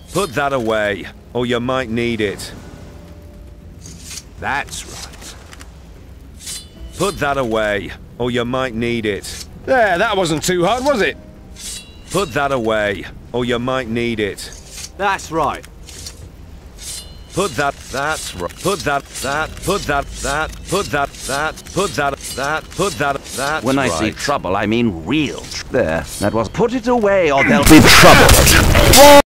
Put that away, or you might need it. That's right. Put that away, or you might need it. There, that wasn't too hard, was it? Put that away, or you might need it. That's right. Put that's right. Put that, put that, put that. When I right. say trouble, I mean real. There, that was. Put it away or there'll be trouble.